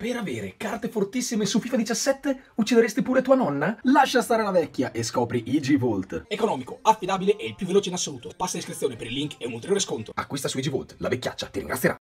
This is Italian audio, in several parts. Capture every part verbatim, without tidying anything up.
Per avere carte fortissime su FIFA diciassette uccideresti pure tua nonna? Lascia stare la vecchia e scopri EasyVault. Economico, affidabile e il più veloce in assoluto. Passa in descrizione per il link e un ulteriore sconto. Acquista su EasyVault, la vecchiaccia ti ringrazierà.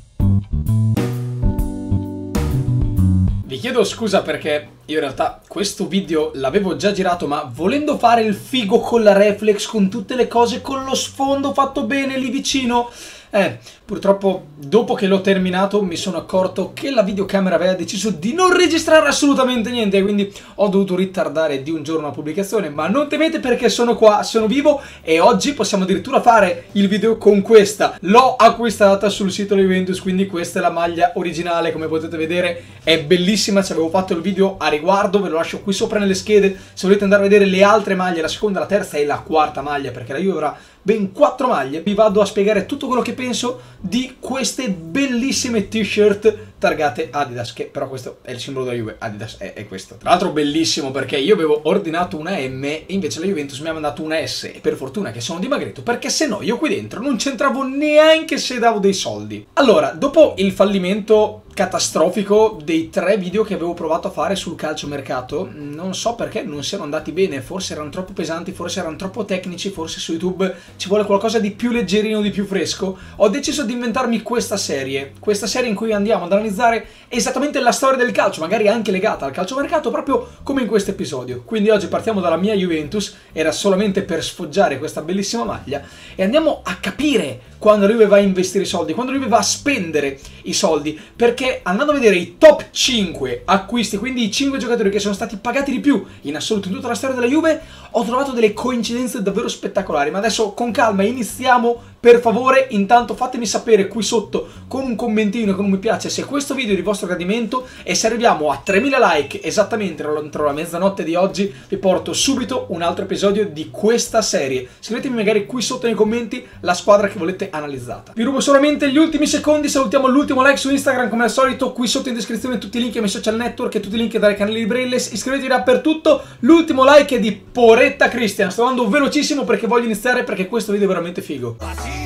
Vi chiedo scusa perché io in realtà questo video l'avevo già girato, ma volendo fare il figo con la reflex, con tutte le cose, con lo sfondo fatto bene lì vicino, eh, purtroppo dopo che l'ho terminato mi sono accorto che la videocamera aveva deciso di non registrare assolutamente niente, quindi ho dovuto ritardare di un giorno la pubblicazione. Ma non temete perché sono qua, sono vivo e oggi possiamo addirittura fare il video con questa. L'ho acquistata sul sito della Juventus, quindi questa è la maglia originale, come potete vedere è bellissima. Ci avevo fatto il video a riguardo, ve lo lascio qui sopra nelle schede se volete andare a vedere le altre maglie, la seconda, la terza e la quarta maglia, perché la Juve avrà ben quattro maglie. Vi vado a spiegare tutto quello che penso di queste bellissime t-shirt targate Adidas, che però questo è il simbolo della Juve, Adidas è, è questo. Tra l'altro bellissimo perché io avevo ordinato una M e invece la Juventus mi ha mandato una S, e per fortuna che sono dimagretto, perché se no io qui dentro non c'entravo neanche se davo dei soldi. Allora, dopo il fallimento catastrofico dei tre video che avevo provato a fare sul calciomercato, non so perché non siano andati bene, forse erano troppo pesanti, forse erano troppo tecnici, forse su YouTube ci vuole qualcosa di più leggerino, di più fresco. Ho deciso di inventarmi questa serie, questa serie in cui andiamo ad analizzare esattamente la storia del calcio, magari anche legata al calciomercato, proprio come in questo episodio. Quindi oggi partiamo dalla mia Juventus, era solamente per sfoggiare questa bellissima maglia, e andiamo a capire quando la Juve va a investire i soldi, quando la Juve va a spendere i soldi, perché andando a vedere i top cinque acquisti, quindi i cinque giocatori che sono stati pagati di più in assoluto in tutta la storia della Juve, ho trovato delle coincidenze davvero spettacolari. Ma adesso con calma iniziamo, per favore. Intanto fatemi sapere qui sotto con un commentino e con un mi piace se questo video è di vostro gradimento, e se arriviamo a tremila like esattamente entro la mezzanotte di oggi vi porto subito un altro episodio di questa serie. Scrivetemi magari qui sotto nei commenti la squadra che volete analizzata. Vi rubo solamente gli ultimi secondi, salutiamo l'ultimo like su Instagram come al solito, qui sotto in descrizione tutti i link ai miei social network e tutti i link dai canali di Brainless, iscrivetevi dappertutto. L'ultimo like è di Poretta Cristian, sto andando velocissimo perché voglio iniziare, perché questo video è veramente figo.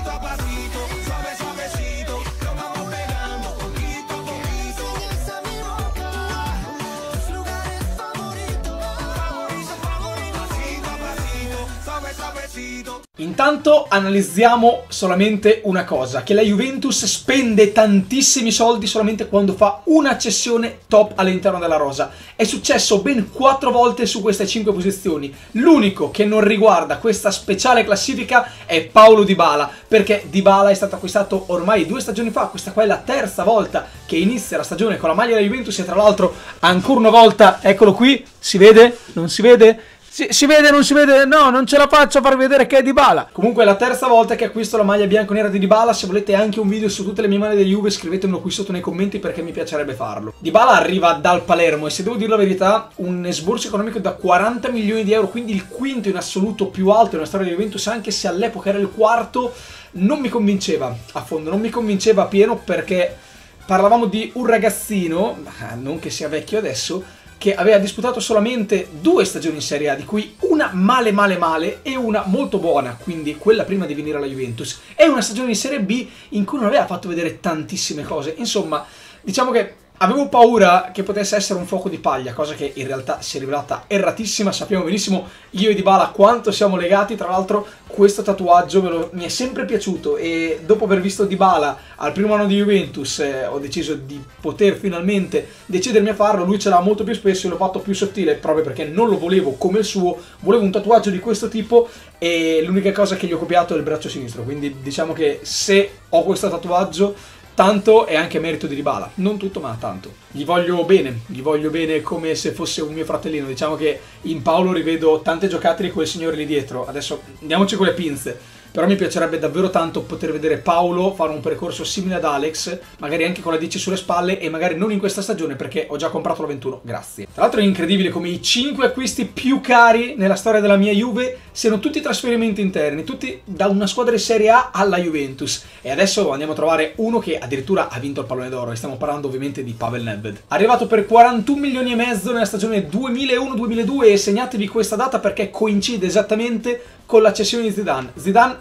Intanto analizziamo solamente una cosa, che la Juventus spende tantissimi soldi solamente quando fa una cessione top all'interno della rosa. È successo ben quattro volte su queste cinque posizioni. L'unico che non riguarda questa speciale classifica è Paulo Dybala, perché Dybala è stato acquistato ormai due stagioni fa. Questa qua è la terza volta che inizia la stagione con la maglia della Juventus, e tra l'altro ancora una volta, eccolo qui, si vede? Non si vede? Si, si vede, non si vede? No, non ce la faccio a farvi vedere che è Dybala. Comunque è la terza volta che acquisto la maglia bianconera di Dybala. Se volete anche un video su tutte le mie maglie della Juve, scrivetemelo qui sotto nei commenti, perché mi piacerebbe farlo. Dybala arriva dal Palermo e, se devo dire la verità, un esborso economico da quaranta milioni di euro, quindi il quinto in assoluto più alto nella storia di Juventus, anche se all'epoca era il quarto. Non mi convinceva a fondo, non mi convinceva a pieno, perché parlavamo di un ragazzino, non che sia vecchio adesso, che aveva disputato solamente due stagioni in Serie A, di cui una male male male e una molto buona, quindi quella prima di venire alla Juventus, e una stagione in Serie B in cui non aveva fatto vedere tantissime cose. Insomma, diciamo che avevo paura che potesse essere un fuoco di paglia, cosa che in realtà si è rivelata erratissima. Sappiamo benissimo io e Dybala quanto siamo legati. Tra l'altro questo tatuaggio me lo, mi è sempre piaciuto, e dopo aver visto Dybala al primo anno di Juventus eh, ho deciso di poter finalmente decidermi a farlo. Lui ce l'ha molto più spesso e l'ho fatto più sottile, proprio perché non lo volevo come il suo, volevo un tatuaggio di questo tipo, e l'unica cosa che gli ho copiato è il braccio sinistro. Quindi diciamo che se ho questo tatuaggio, tanto è anche merito di Dybala, non tutto ma tanto. Gli voglio bene, gli voglio bene come se fosse un mio fratellino. Diciamo che in Paolo rivedo tante giocate di quel signore lì dietro. Adesso andiamoci con le pinze, però mi piacerebbe davvero tanto poter vedere Paolo fare un percorso simile ad Alex, magari anche con la dieci sulle spalle, e magari non in questa stagione perché ho già comprato la ventuno, grazie. Tra l'altro è incredibile come i cinque acquisti più cari nella storia della mia Juve siano tutti trasferimenti interni, tutti da una squadra di Serie A alla Juventus. E adesso andiamo a trovare uno che addirittura ha vinto il pallone d'oro, e stiamo parlando ovviamente di Pavel Nedved. Arrivato per quarantuno milioni e mezzo nella stagione duemilauno duemiladue, e segnatevi questa data perché coincide esattamente con la cessione di Zidane. Zidane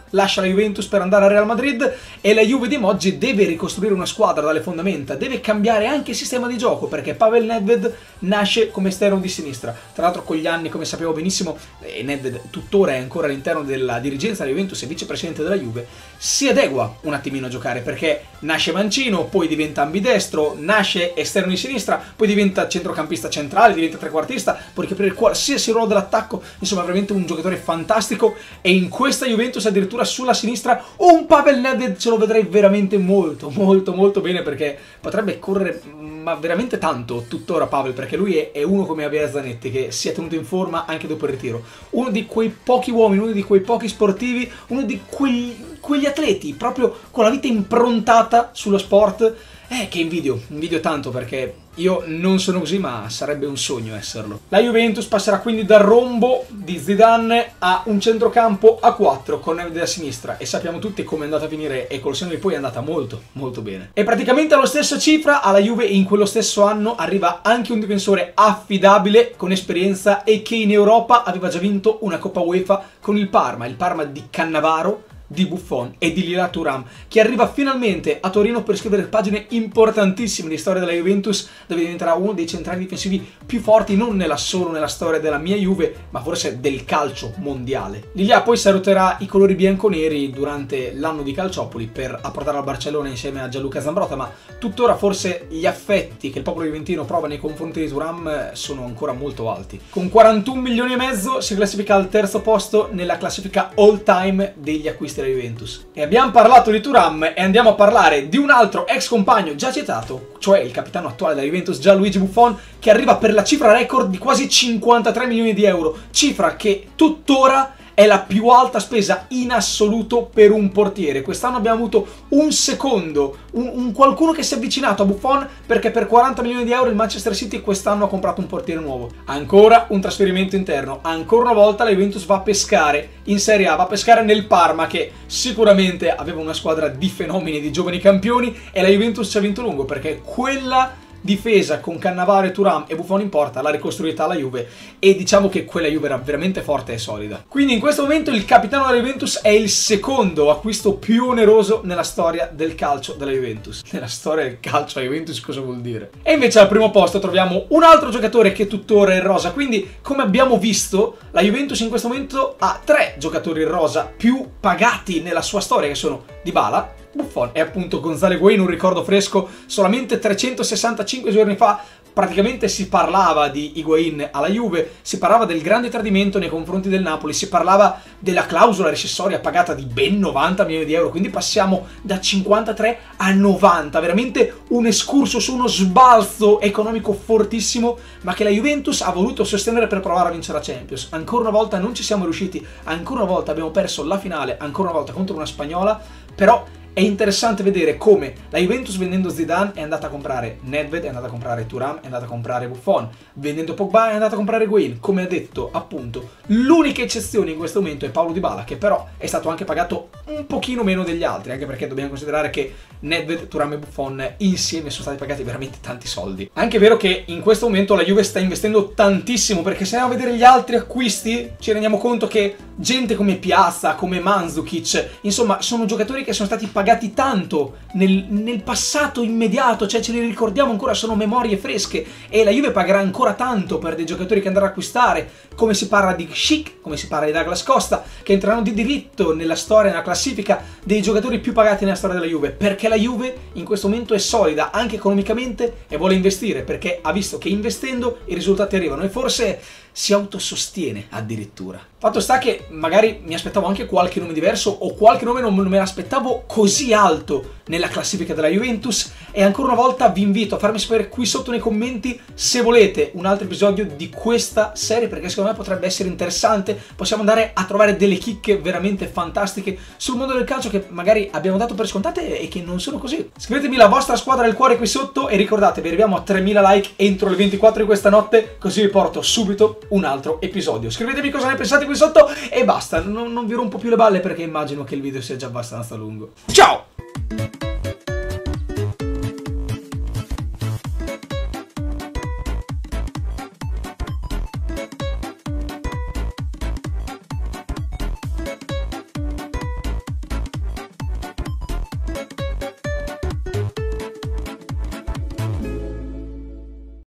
lascia la Juventus per andare al Real Madrid e la Juve di Moggi deve ricostruire una squadra dalle fondamenta, deve cambiare anche il sistema di gioco perché Pavel Nedved nasce come esterno di sinistra. Tra l'altro con gli anni, come sappiamo benissimo, e Nedved tuttora è ancora all'interno della dirigenza della Juventus e vicepresidente della Juve, si adegua un attimino a giocare perché nasce mancino, poi diventa ambidestro, nasce esterno di sinistra, poi diventa centrocampista centrale, diventa trequartista, può ricoprire qualsiasi ruolo dell'attacco, insomma veramente un giocatore fantastico e in questa Juventus addirittura sulla sinistra un Pavel Nedved ce lo vedrei veramente molto molto molto bene perché potrebbe correre ma veramente tanto tuttora Pavel perché lui è, è uno come Javier Zanetti che si è tenuto in forma anche dopo il ritiro, uno di quei pochi uomini, uno di quei pochi sportivi, uno di quegli, quegli atleti proprio con la vita improntata sullo sport eh, che invidio, invidio tanto perché io non sono così ma sarebbe un sogno esserlo. La Juventus passerà quindi dal rombo di Zidane a un centrocampo a quattro con Nedved a sinistra e sappiamo tutti come è andata a finire e col senno di poi è andata molto molto bene. E praticamente allo stesso cifra alla Juve in quello stesso anno arriva anche un difensore affidabile con esperienza e che in Europa aveva già vinto una Coppa UEFA con il Parma, il Parma di Cannavaro, di Buffon e di Liliana Thuram, che arriva finalmente a Torino per scrivere pagine importantissime di storia della Juventus, dove diventerà uno dei centrali difensivi più forti non nella, solo nella storia della mia Juve, ma forse del calcio mondiale. Lilia poi saluterà i colori bianconeri durante l'anno di Calciopoli per apportare al Barcellona insieme a Gianluca Zambrotta, ma tuttora forse gli affetti che il popolo juventino prova nei confronti di Thuram sono ancora molto alti. Con quarantuno milioni e mezzo si classifica al terzo posto nella classifica all time degli acquisti della Juventus. E abbiamo parlato di Thuram e andiamo a parlare di un altro ex compagno già citato, cioè il capitano attuale della Juventus Gianluigi Buffon, che arriva per la cifra record di quasi cinquantatré milioni di euro, cifra che tuttora è la più alta spesa in assoluto per un portiere. Quest'anno abbiamo avuto un secondo, un, un qualcuno che si è avvicinato a Buffon perché per quaranta milioni di euro il Manchester City quest'anno ha comprato un portiere nuovo. Ancora un trasferimento interno, ancora una volta la Juventus va a pescare in Serie A, va a pescare nel Parma che sicuramente aveva una squadra di fenomeni, di giovani campioni e la Juventus ci ha vinto lungo perché quella difesa con Cannavaro e Thuram e Buffon in porta l'ha ricostruita la Juve e diciamo che quella Juve era veramente forte e solida. Quindi in questo momento il capitano della Juventus è il secondo acquisto più oneroso nella storia del calcio della Juventus. Nella storia del calcio della Juventus cosa vuol dire? E invece al primo posto troviamo un altro giocatore che tuttora è in rosa, quindi come abbiamo visto la Juventus in questo momento ha tre giocatori in rosa più pagati nella sua storia che sono Dybala, Buffon e appunto Gonzalo Higuaín, un ricordo fresco, solamente trecentosessantacinque giorni fa praticamente si parlava di Higuaín alla Juve, si parlava del grande tradimento nei confronti del Napoli, si parlava della clausola rescissoria pagata di ben novanta milioni di euro, quindi passiamo da cinquantatré a novanta, veramente un escurso su uno sbalzo economico fortissimo, ma che la Juventus ha voluto sostenere per provare a vincere la Champions. Ancora una volta non ci siamo riusciti, ancora una volta abbiamo perso la finale, ancora una volta contro una spagnola, però è interessante vedere come la Juventus vendendo Zidane è andata a comprare Nedved, è andata a comprare Thuram, è andata a comprare Buffon, vendendo Pogba è andata a comprare Higuaín. Come ha detto appunto, l'unica eccezione in questo momento è Paulo Dybala, che però è stato anche pagato un pochino meno degli altri, anche perché dobbiamo considerare che Nedved, Thuram e Buffon insieme sono stati pagati veramente tanti soldi. Anche è vero che in questo momento la Juve sta investendo tantissimo, perché se andiamo a vedere gli altri acquisti ci rendiamo conto che gente come Piazza, come Mandzukic, insomma sono giocatori che sono stati pagati tanto nel, nel passato immediato, cioè ce li ricordiamo ancora, sono memorie fresche e la Juve pagherà ancora tanto per dei giocatori che andrà a acquistare, come si parla di Schick, come si parla di Douglas Costa, che entreranno di diritto nella storia, nella classifica dei giocatori più pagati nella storia della Juve, perché la Juve in questo momento è solida anche economicamente e vuole investire, perché ha visto che investendo i risultati arrivano e forse si autosostiene addirittura. Fatto sta che magari mi aspettavo anche qualche nome diverso o qualche nome non me l'aspettavo così alto nella classifica della Juventus e ancora una volta vi invito a farmi sapere qui sotto nei commenti se volete un altro episodio di questa serie, perché secondo me potrebbe essere interessante, possiamo andare a trovare delle chicche veramente fantastiche sul mondo del calcio che magari abbiamo dato per scontate e che non sono così. Scrivetemi la vostra squadra del cuore qui sotto e ricordatevi, arriviamo a tremila like entro le ventiquattro di questa notte, così vi porto subito un altro episodio. Scrivetemi cosa ne pensate qui sotto e basta, non, non vi rompo più le balle perché immagino che il video sia già abbastanza lungo. Ciao!